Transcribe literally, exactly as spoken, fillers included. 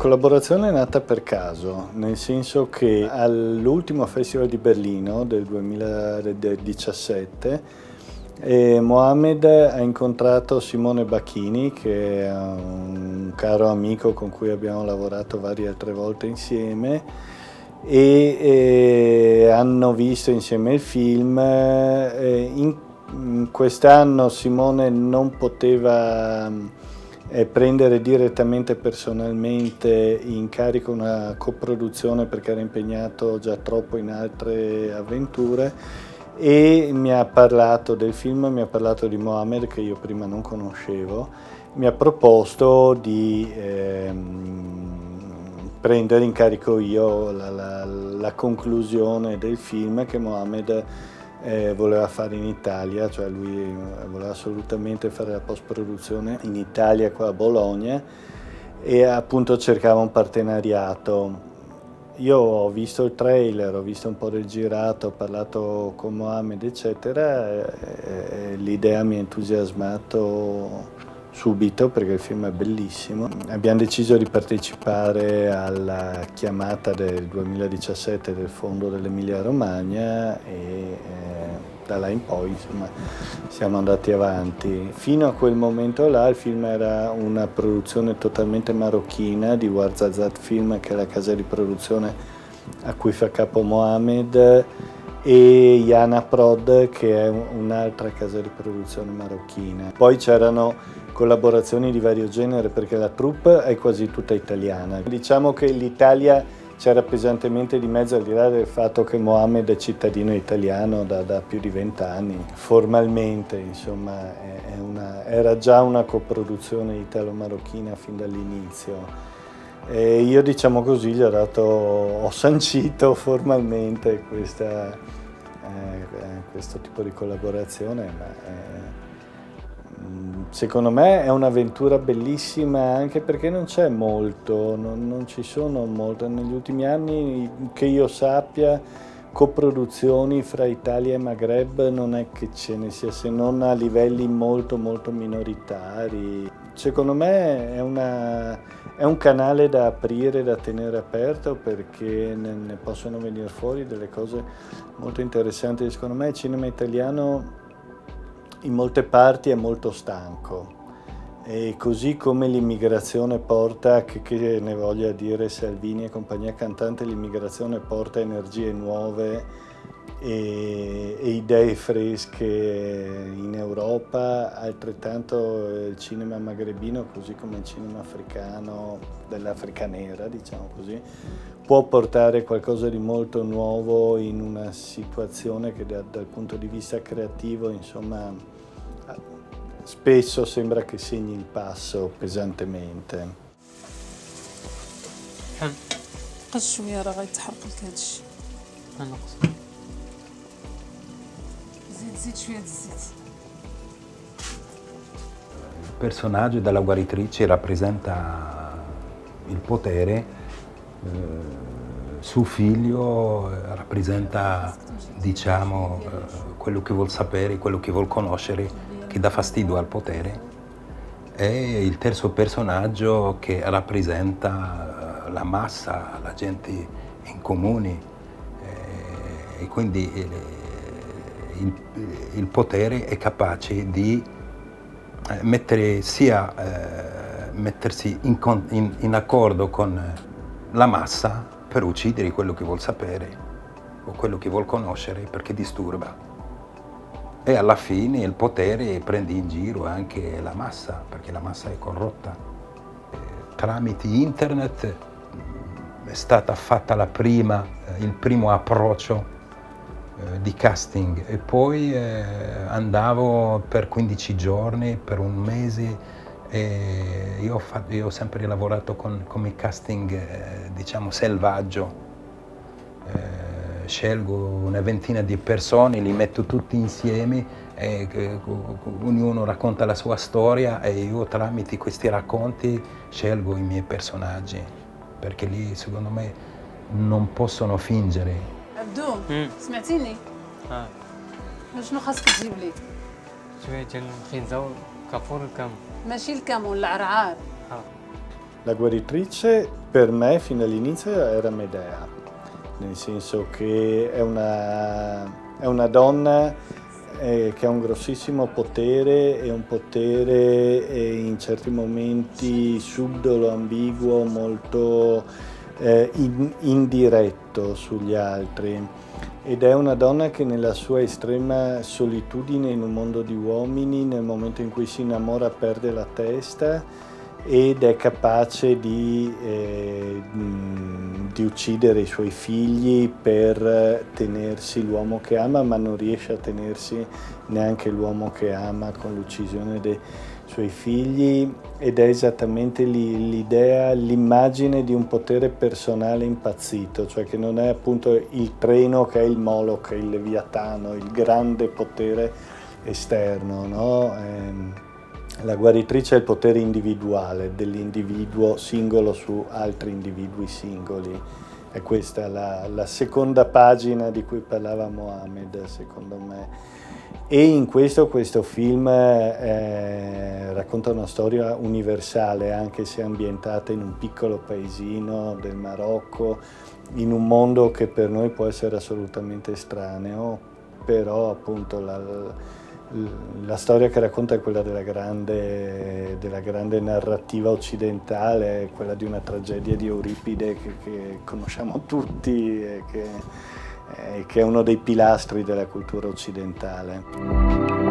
collaborazione è nata per caso, nel senso che all'ultimo Festival di Berlino del duemiladiciassette eh, Mohamed ha incontrato Simone Bacchini, che è un caro amico con cui abbiamo lavorato varie altre volte insieme, e eh, hanno visto insieme il film. Eh, in, in quest'anno Simone non poteva E prendere direttamente personalmente in carico una coproduzione perché era impegnato già troppo in altre avventure, e mi ha parlato del film, mi ha parlato di Mohamed, che io prima non conoscevo, mi ha proposto di ehm, prendere in carico io la, la, la conclusione del film che Mohamed Eh, voleva fare in Italia, cioè lui voleva assolutamente fare la post-produzione in Italia, qua a Bologna, e appunto cercava un partenariato. Io ho visto il trailer, ho visto un po' del girato, ho parlato con Mohamed eccetera, e, e l'idea mi ha entusiasmato subito perché il film è bellissimo. Abbiamo deciso di partecipare alla chiamata del duemiladiciassette del Fondo dell'Emilia Romagna e eh, da là in poi insomma siamo andati avanti. Fino a quel momento là il film era una produzione totalmente marocchina di Ouarzazate Film, che è la casa di produzione a cui fa capo Mohamed, e Yana Prod, che è un'altra casa di produzione marocchina. Poi c'erano collaborazioni di vario genere perché la troupe è quasi tutta italiana. Diciamo che l'Italia c'era pesantemente di mezzo, al di là del fatto che Mohamed è cittadino italiano da, da più di vent'anni. Formalmente, insomma, è una, era già una coproduzione italo-marocchina fin dall'inizio. E io, diciamo così, gli ho dato, ho sancito formalmente questa, eh, questo tipo di collaborazione, ma eh, secondo me è un'avventura bellissima, anche perché non c'è molto, non, non ci sono molto, negli ultimi anni che io sappia coproduzioni fra Italia e Maghreb non è che ce ne sia, se non a livelli molto molto minoritari. Secondo me è, una, è un canale da aprire, da tenere aperto, perché ne, ne possono venire fuori delle cose molto interessanti. Secondo me il cinema italiano in molte parti è molto stanco, e così come l'immigrazione porta, che, che ne voglia dire Salvini e compagnia cantante, l'immigrazione porta energie nuove e, e idee fresche in Europa, altrettanto il cinema magrebino, così come il cinema africano, dell'Africa nera, diciamo così, può portare qualcosa di molto nuovo in una situazione che da, dal punto di vista creativo, insomma, spesso sembra che segni il passo pesantemente. قص شويه راه غيتحرق لك هادشي. نقص. زيد زيد شويه الزيت. Il personaggio della guaritrice rappresenta il potere, eh, suo figlio rappresenta, diciamo, eh, quello che vuol sapere, quello che vuol conoscere, che dà fastidio al potere, e il terzo personaggio che rappresenta la massa, la gente in comune, e quindi il, il, il potere è capace di mettere sia, eh, mettersi in, in, in accordo con la massa per uccidere quello che vuol sapere o quello che vuol conoscere, perché disturba. E alla fine il potere prende in giro anche la massa, perché la massa è corrotta. Eh, tramite internet è stata fatta la prima, eh, il primo approccio eh, di casting, e poi eh, andavo per quindici giorni, per un mese, e io ho, fatto, io ho sempre lavorato con, come casting, eh, diciamo, selvaggio. Eh, Scelgo una ventina di persone, li metto tutti insieme, e eh, ognuno racconta la sua storia, e io tramite questi racconti scelgo i miei personaggi, perché lì secondo me non possono fingere. عبدو سمعتيني؟ اه شنو خاصك تجيب لي؟ شويه ديال الخنزه والكافور والكمون. ماشي الكمون، العرعار. اه La guaritrice per me fin dall'inizio era Medea, nel senso che è una, è una donna eh, che ha un grossissimo potere e un potere eh, in certi momenti subdolo, ambiguo, molto eh, in, indiretto sugli altri. Ed è una donna che nella sua estrema solitudine in un mondo di uomini, nel momento in cui si innamora, perde la testa ed è capace di, eh, di uccidere i suoi figli per tenersi l'uomo che ama, ma non riesce a tenersi neanche l'uomo che ama con l'uccisione dei suoi figli, ed è esattamente l'idea, l'immagine di un potere personale impazzito, cioè che non è appunto il treno che è il Moloch, il Leviatano, il grande potere esterno, no? Ehm, La guaritrice è il potere individuale dell'individuo singolo su altri individui singoli. E questa è la, la seconda pagina di cui parlava Mohamed, secondo me. E in questo, questo film eh, racconta una storia universale, anche se ambientata in un piccolo paesino del Marocco, in un mondo che per noi può essere assolutamente estraneo, però appunto la, La storia che racconta è quella della grande, della grande narrativa occidentale, quella di una tragedia di Euripide che, che conosciamo tutti e che, e che è uno dei pilastri della cultura occidentale.